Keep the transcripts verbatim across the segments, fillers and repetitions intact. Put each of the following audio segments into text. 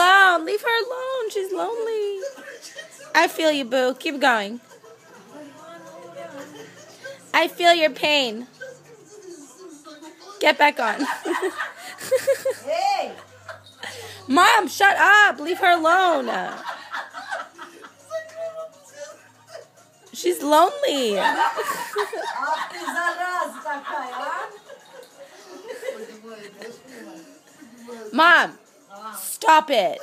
alone. Leave her alone. She's lonely. I feel you, boo. Keep going. I feel your pain. Get back on. Hey! Mom, shut up. Leave her alone. She's lonely. Mom, stop it.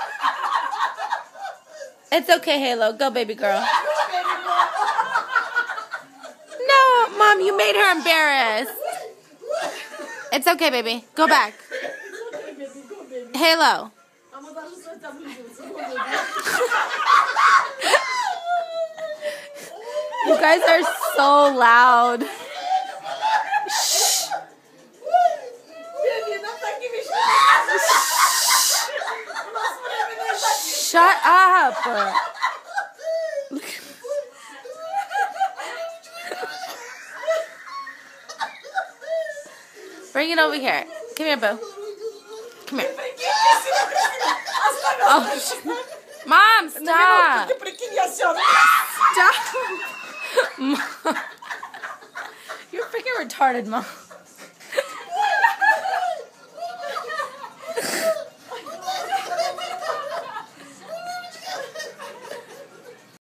It's okay, Halo. Go, baby girl. No, Mom, you made her embarrassed. It's okay, baby. Go back. Halo. You guys are so loud. Shh. Shut up. Bring it over here. Come here, boo. Come here. Oh, Mom, stop. Stop. Mom. You're freaking retarded, Mom.